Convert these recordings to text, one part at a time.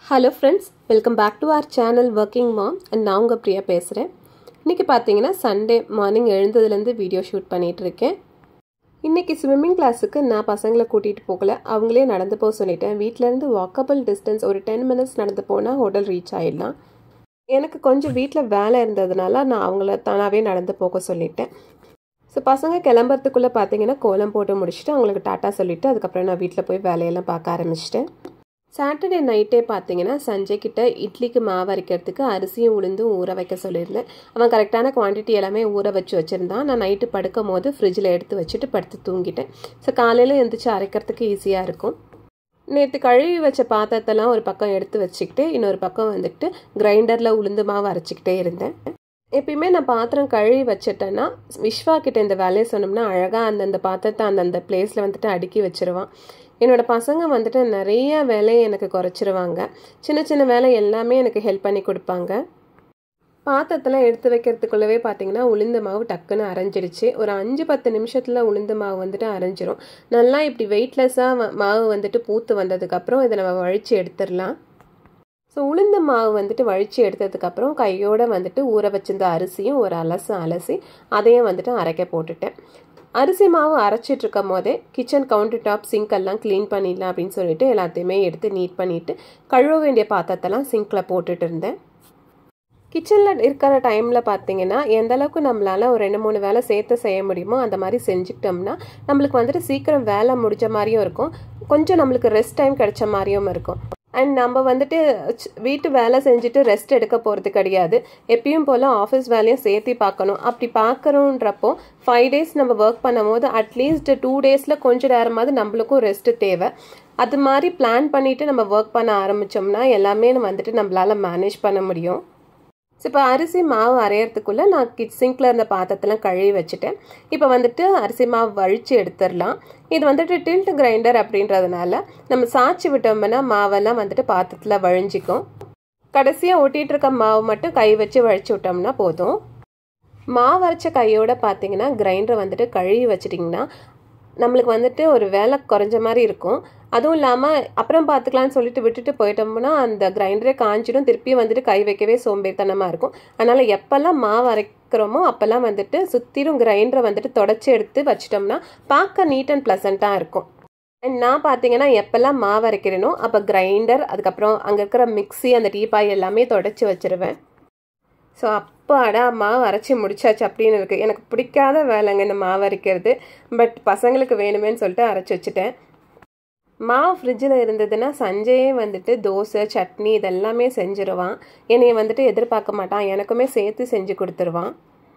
Hello friends, welcome back to our channel Working Mom and நான் உங்க பிரியா பேசுறேன். இன்னைக்கு பாத்தீங்கன்னா சண்டே மார்னிங் எழுந்ததுல இருந்து வீடியோ ஷூட் பண்ணிட்டு இருக்கேன். இன்னைக்கு ஸ்விமிங் கிளாஸுக்கு நான் பசங்களை கூட்டிட்டு போகல. அவங்களே நடந்து போக சொல்லிட்டேன். வீட்ல இருந்து வாக்கபிள் டிஸ்டன்ஸ் ஒரு 10 minutes நடந்து போனா ஹோட்டல் ரீச் ஆயிடலாம். எனக்கு கொஞ்சம் வீட்ல வேலை இருந்ததனால நான் அவங்கள தானாவே நடந்து போக சொல்லிட்டேன். ஸோ பசங்க கிளம்புறதுக்குள்ள பாத்தீங்கன்னா கோலம் போட்டு முடிச்சுட்டு அவங்களுக்கு டாட்டா சொல்லிட்டு அதுக்கப்புறம் நான் வீட்டில் போய் வேலையெல்லாம் பார்க்க ஆரம்பிச்சிட்டேன். சாட்டர்டே நைட்டே பார்த்தீங்கன்னா சஞ்சய் கிட்ட இட்லிக்கு மாவு அரைக்கிறதுக்கு அரிசியும் உளுந்தும் ஊற வைக்க சொல்லியிருந்தேன். அவன் கரெக்டான குவான்டிட்டி எல்லாமே ஊற வச்சுருந்தான். நான் நைட்டு படுக்கும் போது ஃப்ரிட்ஜில் எடுத்து வச்சுட்டு படுத்து தூங்கிட்டேன். ஸோ காலையில் எழுந்திரிச்சு அரைக்கிறதுக்கு ஈஸியாக இருக்கும். நேற்று கழுவி வச்ச பாத்திரத்தெல்லாம் ஒரு பக்கம் எடுத்து வச்சுக்கிட்டு இன்னொரு பக்கம் வந்துட்டு கிரைண்டரில் உளுந்து மாவு அரைச்சிக்கிட்டே இருந்தேன். எப்பயுமே நான் பாத்திரம் கழுவி வச்சுட்டேன்னா விஸ்வா கிட்ட இந்த வேலையை சொன்னோம்னா அழகாக அந்தந்த பாத்திரத்தை அந்தந்த பிளேஸில் வந்துட்டு அடுக்கி வச்சிருவான். என்னோட பசங்க வந்துட்டு நிறைய வேலையை எனக்கு குறைச்சிருவாங்க. சின்ன சின்ன வேலை எல்லாமே எனக்கு ஹெல்ப் பண்ணி கொடுப்பாங்க. பாத்திரத்தெல்லாம் எடுத்து வைக்கிறதுக்குள்ளவே பார்த்தீங்கன்னா உளுந்து மாவு டக்குன்னு அரைஞ்சிடுச்சு. ஒரு 5-10 நிமிஷத்தில் உளுந்து மாவு வந்துட்டு அரைஞ்சிரும். நல்லா இப்படி வெயிட்லெஸ்ஸாக மாவு வந்துட்டு பூத்து வந்ததுக்கப்புறம் இதை நம்ம வழித்து எடுத்துடலாம். ஸோ உளுந்து மாவு வந்துட்டு வழித்து எடுத்ததுக்கப்புறம் கையோடு வந்துட்டு ஊற வச்சிருந்த அரிசியும் ஒரு அலசி அதையும் வந்துட்டு அரைக்க போட்டுட்டேன். அரிசி மாவு அரைச்சிட்டு இருக்கும் போதே கிச்சன் கவுண்டர் டாப் சிங்க் எல்லாம் க்ளீன் பண்ணிடலாம் அப்படின்னு சொல்லிட்டு எல்லாத்தையுமே எடுத்து நீட் பண்ணிட்டு கழுவ வேண்டிய பாத்திரத்தெல்லாம் சிங்க்ல போட்டுட்டு இருந்தேன். கிச்சனில் இருக்கிற டைமில் பார்த்தீங்கன்னா எந்த அளவுக்கு நம்மளால ஒரு 2-3 வேலை சேர்த்து செய்ய முடியுமோ அந்த மாதிரி செஞ்சுக்கிட்டோம்னா நம்மளுக்கு வந்துட்டு சீக்கிரம் வேலை முடிஞ்ச மாதிரியும் இருக்கும், கொஞ்சம் நம்மளுக்கு ரெஸ்ட் டைம் கிடைச்ச மாதிரியும் இருக்கும். அண்ட் நம்ம வந்துட்டு வீட்டு வேலை செஞ்சுட்டு ரெஸ்ட் எடுக்க போகிறது கிடையாது. எப்பயும் போல் ஆஃபீஸ் வேலையும் சேர்த்து பார்க்கணும். அப்படி பார்க்குறோன்றப்போ 5 days நம்ம ஒர்க் பண்ணும் போது அட்லீஸ்ட் 2 daysல கொஞ்சம் நேரமாவது நம்மளுக்கும் ரெஸ்ட் தேவை. அது மாதிரி பிளான் பண்ணிவிட்டு நம்ம ஒர்க் பண்ண ஆரம்பித்தோம்னா எல்லாமே வந்துட்டு நம்மளால் மேனேஜ் பண்ண முடியும். ஸோ இப்போ அரிசி மாவு அரையிறதுக்குள்ளே நான் சிங்கில் இருந்த பாத்திரத்தெல்லாம் கழுவி வச்சுட்டேன். இப்போ வந்துட்டு அரிசி மாவு வழித்து எடுத்துடலாம். இது வந்துட்டு டில்ட் கிரைண்டர் அப்படின்றதுனால நம்ம சாய்ச்சி விட்டோம்னா மாவெல்லாம் வந்துட்டு பாத்திரத்தில் வழிஞ்சிக்கும். கடைசியாக ஒட்டிகிட்டு இருக்க மாவு மட்டும் கை வச்சு வழிச்சு விட்டோம்னா போதும். மாவு அரைச்ச கையோட பார்த்தீங்கன்னா கிரைண்டரை வந்துட்டு கழுவி வச்சிட்டிங்கன்னா நம்மளுக்கு வந்துட்டு ஒரு வேலை குறைஞ்ச மாதிரி இருக்கும். அதுவும் இல்லாமல் அப்புறம் பார்த்துக்கலான்னு சொல்லிட்டு விட்டுட்டு போயிட்டோம்னா அந்த கிரைண்டரே காஞ்சிடும், திருப்பி வந்துட்டு கை வைக்கவே சோம்பேறித்தனமாக இருக்கும். அதனால் எப்போல்லாம் மாவு அரைக்கிறோமோ அப்போல்லாம் வந்துட்டு சுற்றிலும் கிரைண்டரை வந்துட்டு தொடச்சி எடுத்து வச்சிட்டோம்னா பார்க்க நீட் அண்ட் ப்ளசண்ட்டாக இருக்கும். அண்ட் நான் பார்த்தீங்கன்னா எப்போல்லாம் மாவு அரைக்கிறேனோ அப்போ கிரைண்டர் அதுக்கப்புறம் அங்கே இருக்கிற மிக்ஸி அந்த டீபாய் எல்லாமே தொடச்சி வச்சிருவேன். ஸோ அப்பாடா மாவு அரைச்சி முடிச்சாச்சு அப்படின்னு இருக்குது. எனக்கு பிடிக்காத வேலைங்க இந்த மாவு அரைக்கிறது. பட் பசங்களுக்கு வேணுமேன்னு சொல்லிட்டு அரைச்சி வச்சுட்டேன். மாவு ஃப்ரிட்ஜில் இருந்ததுன்னா சஞ்சயே வந்துட்டு தோசை சட்னி இதெல்லாமே செஞ்சுருவான். என்னைய வந்துட்டு எதிர்பார்க்க மாட்டான், எனக்குமே சேர்த்து செஞ்சு கொடுத்துருவான்.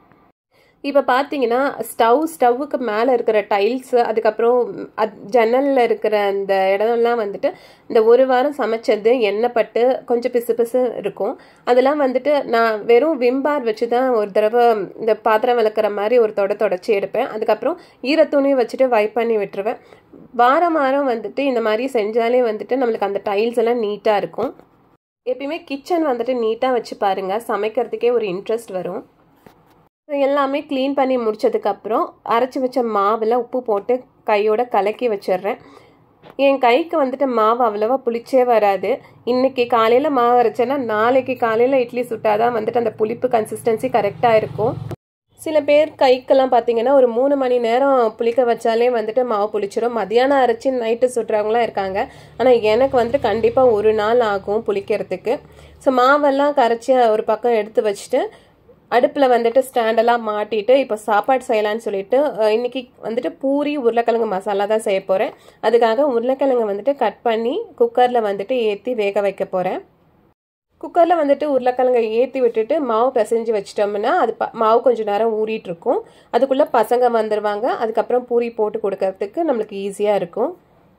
இப்போ பார்த்தீங்கன்னா ஸ்டவ்வுக்கு மேலே இருக்கிற டைல்ஸு அதுக்கப்புறம் ஜன்னலில் இருக்கிற அந்த இடம்லாம் வந்துட்டு இந்த ஒரு வாரம் சமைச்சது எண்ணெய் பட்டு கொஞ்சம் பிசு இருக்கும். அதெல்லாம் வந்துட்டு நான் வெறும் விம்பார் வச்சு தான் ஒரு தடவை இந்த பாத்திரம் விளக்குற மாதிரி ஒரு தொடச்சி எடுப்பேன். அதுக்கப்புறம் ஈரத்துணியை வச்சுட்டு வைப் பண்ணி விட்டுருவேன். வாரம் வந்துட்டு இந்த மாதிரி செஞ்சாலே வந்துட்டு நம்மளுக்கு அந்த டைல்ஸ் எல்லாம் நீட்டாக இருக்கும். எப்பயுமே கிச்சன் வந்துட்டு நீட்டாக வச்சு பாருங்கள், சமைக்கிறதுக்கே ஒரு இன்ட்ரெஸ்ட் வரும். எல்லாமே க்ளீன் பண்ணி முடிச்சதுக்கப்புறம் அரைச்சி வச்ச மாவில் உப்பு போட்டு கையோட கலக்கி வச்சிடுறேன். என் கைக்கு வந்துட்டு மாவு அவ்வளோவா புளிச்சே வராது. இன்றைக்கி காலையில் மாவு அரைச்சேன்னா நாளைக்கு காலையில் இட்லி சுட்டாதான் வந்துட்டு அந்த புளிப்பு கன்சிஸ்டன்சி கரெக்டாக இருக்கும். சில பேர் கைக்கெல்லாம் பார்த்தீங்கன்னா ஒரு 3 மணி நேரம் புளிக்க வச்சாலே வந்துட்டு மாவு புளிச்சிடும். மதியானம் அரைச்சி நைட்டு சுட்டுறவங்களாம் இருக்காங்க. ஆனால் எனக்கு வந்துட்டு கண்டிப்பாக ஒரு நாள் ஆகும் புளிக்கிறதுக்கு. ஸோ மாவெல்லாம் கரைச்சி ஒரு பக்கம் எடுத்து வச்சுட்டு அடுப்பில் வந்துட்டு ஸ்டாண்டெல்லாம் மாட்டிட்டு இப்போ சாப்பாடு செய்யலான்னு சொல்லிட்டு இன்றைக்கி வந்துட்டு பூரி உருளைக்கிழங்கு மசாலா தான் செய்ய போகிறேன். அதுக்காக உருளைக்கிழங்கு வந்துட்டு கட் பண்ணி குக்கரில் வந்துட்டு ஏற்றி வேக வைக்க போகிறேன். குக்கரில் வந்துட்டு உருளைக்கிழங்கை ஏற்றி விட்டுட்டு மாவு பிசைஞ்சு வச்சிட்டோம்னா அது மாவு கொஞ்சம் நேரம் ஊறிட்டுருக்கும். அதுக்குள்ளே பசங்க வந்துடுவாங்க. அதுக்கப்புறம் பூரி போட்டு கொடுக்கறதுக்கு நம்மளுக்கு ஈஸியாக இருக்கும்.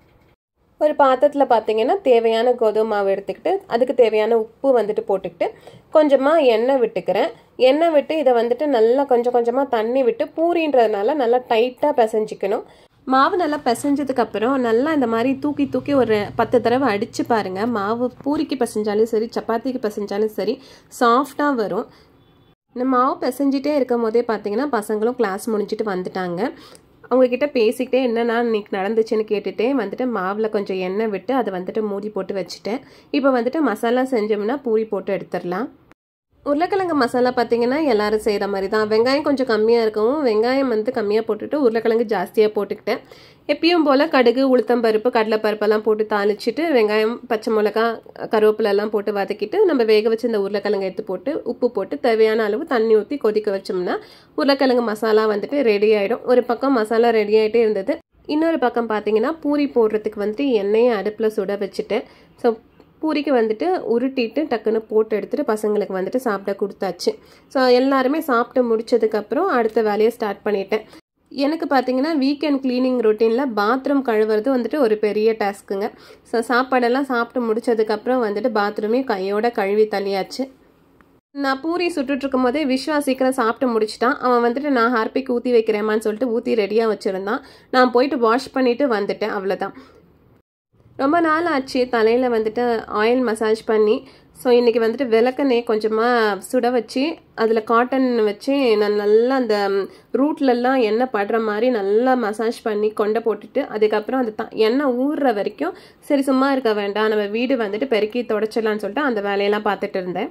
ஒரு பாத்திரத்தில் பார்த்தீங்கன்னா தேவையான கோதுமை மாவு எடுத்துக்கிட்டு அதுக்கு தேவையான உப்பு வந்துட்டு போட்டுக்கிட்டு கொஞ்சமாக எண்ணெய் விட்டுக்கிறேன். எண்ணெய் விட்டு இதை வந்துட்டு நல்லா கொஞ்சமாக தண்ணி விட்டு பூரின்றதுனால நல்லா டைட்டாக பிசைஞ்சிக்கணும். மாவு நல்லா பிசைஞ்சதுக்கப்புறம் நல்லா இந்த மாதிரி தூக்கி ஒரு 10 தடவை அடித்து பாருங்கள். மாவு பூரிக்கு பிசைஞ்சாலும் சரி சப்பாத்திக்கு பிசைஞ்சாலும் சரி சாஃப்டாக வரும். இந்த மாவு பிசைஞ்சிட்டே இருக்கும் போதே பார்த்தீங்கன்னா பசங்களும் கிளாஸ் முடிஞ்சிட்டு வந்துட்டாங்க. அவங்க கிட்ட பேசிக்கிட்டே என்னன்னா இன்னைக்கு நடந்துச்சுன்னு கேட்டுட்டே வந்துட்டு மாவில் கொஞ்சம் எண்ணெய் விட்டு அதை வந்துட்டு மூடி போட்டு வச்சுட்டேன். இப்போ வந்துட்டு மசாலா செஞ்சோம்னா பூரி போட்டு எடுத்துடலாம். உருளைக்கிழங்கு மசாலா பார்த்தீங்கன்னா எல்லாரும் செய்கிற மாதிரி தான். வெங்காயம் கொஞ்சம் கம்மியாக இருக்கவும் வெங்காயம் வந்து கம்மியாக போட்டுட்டு உருளைக்கிழங்கு ஜாஸ்தியாக போட்டுக்கிட்டேன். எப்பயும் போல் கடுகு, உளுத்தம்பருப்பு, கடலைப்பருப்பெல்லாம் போட்டு தாளிச்சிட்டு வெங்காயம், பச்சை மிளகா, கருவேப்பிலெல்லாம் போட்டு வதக்கிட்டு நம்ம வேக வச்சு இந்த உருளைக்கிழங்கு எடுத்து போட்டு உப்பு போட்டு தேவையான அளவு தண்ணி ஊற்றி கொதிக்க வச்சோம்னா உருளைக்கிழங்கு மசாலா வந்துட்டு ரெடி ஆகிடும். ஒரு பக்கம் மசாலா ரெடி ஆகிட்டே இருந்தது. இன்னொரு பக்கம் பார்த்தீங்கன்னா பூரி போடுறதுக்கு வந்துட்டு எண்ணெயை அடுப்பில் சுட வச்சுட்டேன். ஸோ பூரிக்கு வந்துட்டு உருட்டிட்டு டக்குன்னு போட்டு எடுத்துகிட்டு பசங்களுக்கு வந்துட்டு சாப்பிட கொடுத்தாச்சு. ஸோ எல்லாருமே சாப்பிட்டு முடிச்சதுக்கப்புறம் அடுத்த வேலையை ஸ்டார்ட் பண்ணிட்டேன். எனக்கு பார்த்தீங்கன்னா வீக்கெண்ட் க்ளீனிங் ரொட்டீனில் பாத்ரூம் கழுவுறது வந்துட்டு ஒரு பெரிய டாஸ்க்குங்க. ஸோ சாப்பாடெல்லாம் சாப்பிட்டு முடிச்சதுக்கப்புறம் வந்துட்டு பாத்ரூமே கையோட கழுவி தள்ளியாச்சு. நான் பூரி சுட்டுட்ருக்கும் போதே விஸ்வா சீக்கிரம் சாப்பிட்டு முடிச்சிட்டான். அவன் வந்துட்டு நான் ஹார்பிக் ஊற்றி வைக்கிறேம்மான்னு சொல்லிட்டு ஊற்றி ரெடியாக வச்சுருந்தான். நான் போயிட்டு வாஷ் பண்ணிவிட்டு வந்துட்டேன். அவ்வளோதான். ரொம்ப நாள் ஆச்சு தலையில் வந்துட்டு ஆயில் மசாஜ் பண்ணி. ஸோ இன்றைக்கி வந்துட்டு விளக்கெண்ணெய் கொஞ்சமாக சுட வச்சு அதில் காட்டன் வச்சு நான் நல்லா அந்த ரூட்லெல்லாம் எண்ணெய் படுற மாதிரி நல்லா மசாஜ் பண்ணி கொண்டை போட்டுட்டு அதுக்கப்புறம் அந்த எண்ணெய் ஊறுற வரைக்கும் சரி சும்மா இருக்க வேண்டாம், நம்ம வீடு வந்துட்டு பெருக்கி தொடச்சிடலான்னு சொல்லிட்டு அந்த வேலையெல்லாம் பார்த்துட்டு இருந்தேன்.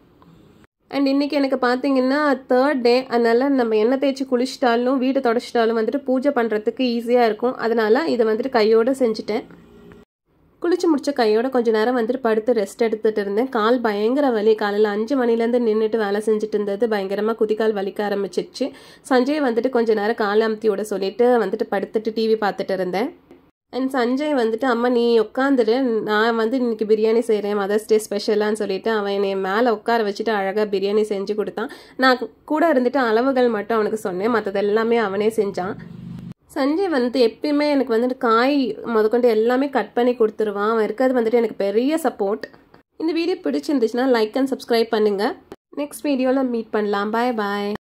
அண்ட் இன்றைக்கி எனக்கு பார்த்தீங்கன்னா 3rd டே. அதனால் நம்ம எண்ணெய் தேய்ச்சி குளிச்சிட்டாலும் வீடு தொடச்சிட்டாலும் வந்துட்டு பூஜை பண்ணுறதுக்கு ஈஸியாக இருக்கும். அதனால் இதை வந்துட்டு கையோடு செஞ்சுட்டேன். குளிச்சு முடிச்ச கையோட கொஞ்ச நேரம் வந்துட்டு படுத்து ரெஸ்ட் எடுத்துகிட்டு இருந்தேன். கால் பயங்கர வலி. காலையில் 5 மணிலேருந்து நின்றுட்டு வேலை செஞ்சுட்டு இருந்தது. பயங்கரமாக குதிக்கால் வலிக்க ஆரம்பிச்சிச்சு. சஞ்சய் வந்துட்டு கொஞ்ச நேரம் கால் அமுத்தியோட சொல்லிட்டு வந்துட்டு படுத்துட்டு டிவி பார்த்துட்டு இருந்தேன். அண்ட் சஞ்சய் வந்துட்டு அம்மா நீ உட்காந்துரு, நான் வந்து இன்னைக்கு பிரியாணி செய்கிறேன் மதர்ஸ் டே ஸ்பெஷலான்னு சொல்லிட்டு அவன் என்னை மேலே உட்கார வச்சுட்டு அழகாக பிரியாணி செஞ்சு கொடுத்தான். நான் கூட இருந்துட்டு அளவுகள் மட்டும் அவனுக்கு சொன்னேன், மற்றது எல்லாமே அவனே செஞ்சான். சஞ்சய் வந்துட்டு எப்பயுமே எனக்கு வந்துட்டு காய் முதற்கொண்டு எல்லாமே கட் பண்ணி கொடுத்துருவான். அவன் இருக்கிறது வந்துட்டு எனக்கு பெரிய சப்போர்ட். இந்த வீடியோ பிடிச்சிருந்துச்சுன்னா லைக் அண்ட் சப்ஸ்கிரைப் பண்ணுங்கள். நெக்ஸ்ட் வீடியோவில் மீட் பண்ணலாம். பாய் பாய்.